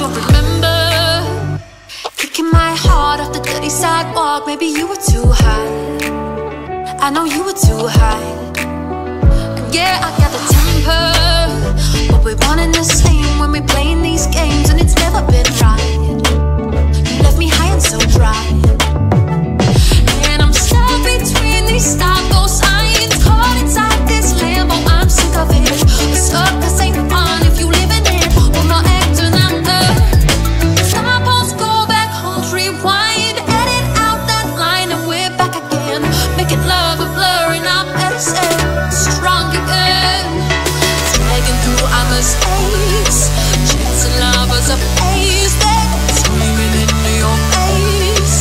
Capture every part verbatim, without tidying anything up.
don't remember kicking my heart off the dirty sidewalk. Maybe you were too high, I know you were too high. And yeah, I got the temper, but we're one and the same when we're playing these games, and it's never been right. You left me high and so dry, and I'm stuck between these stop-go signs, caught inside this limbo. I'm sick of it. Suckers ain't fun if you live in it. Well, not acting out there. Stop-ons, go back home, rewind, edit out that line, and we're back again, making love a blur and our medicine strong again. Dragging through our mistakes, chasing lovers of haze, then screaming into your face.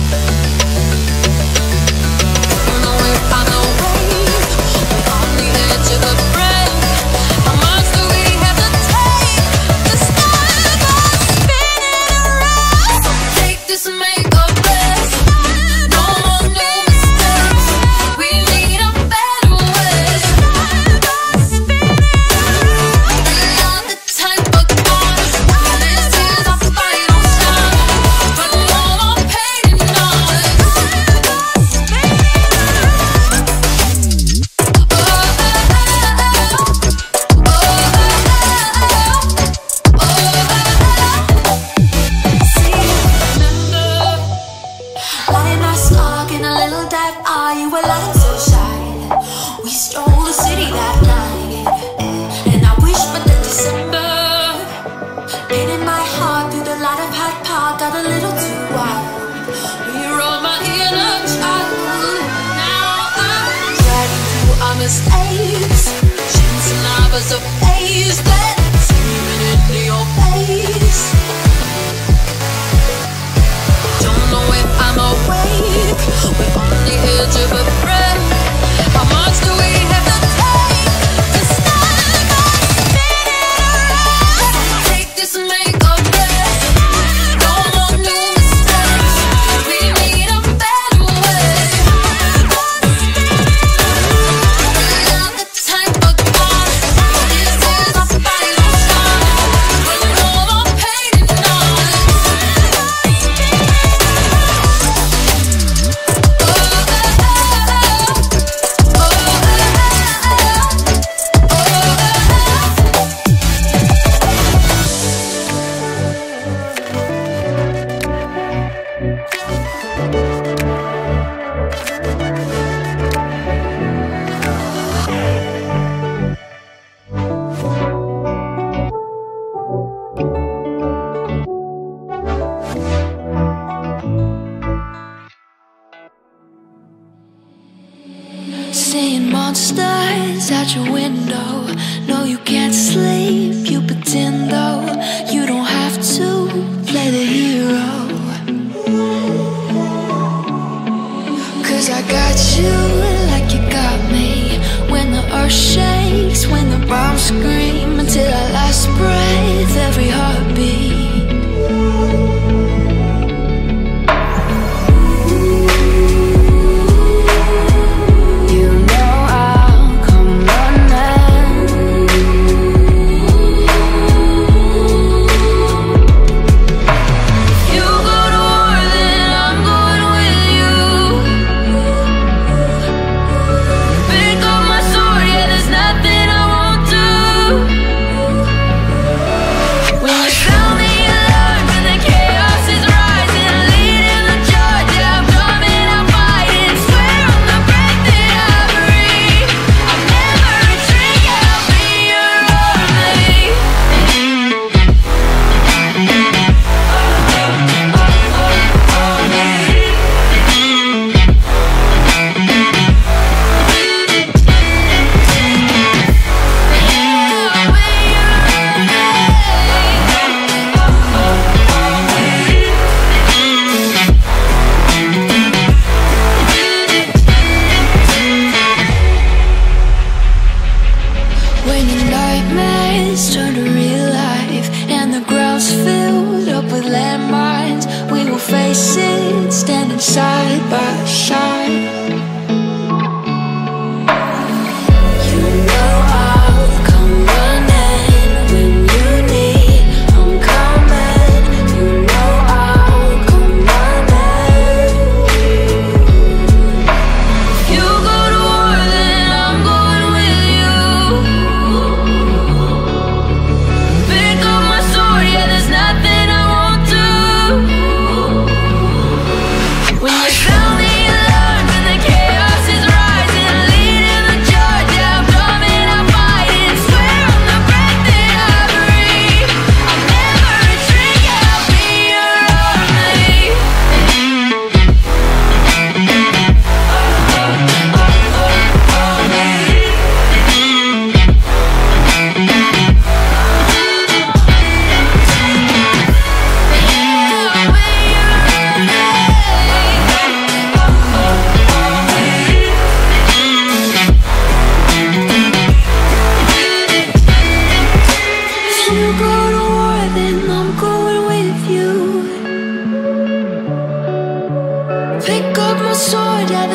Don't know if I'm awake, we're on the edge of a break. How much do we have to take? The stars are spinning around. Take this and make a best. No more new mistakes, we need a better way. We are the type of artists, this is our final shot. But no more pain and noise. Lying our stalk in a little dive. Are you were lying so shy? We stole the city that night, and I wish but that December pain in my heart through the light of Hyde Park got a little too wild. Rewrote my inner child. Now I'm dragging through our mistakes, chasing lovers of haze, then screaming into your face. Don't know if I'm awake, we're on the edge of a break. How much do we have to take? The stars are spinning around. Take this and make a best. No more new mistakes, we need a better way. We are the type of artists, this is our final shot. But no more pain and noise. Seeing monsters out your window. No, you can't sleep, you pretend though. You don't have to play the hero, 'cause I got you like you got me. When the earth shakes, when the bombs scream, until our last breath, every heartbeat. Pick up my sword, yeah, there's nothing I won't do.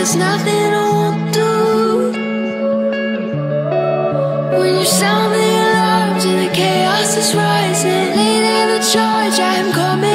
there's nothing I won't do. When you sound the alarms and the chaos is rising, leading the charge, I am coming.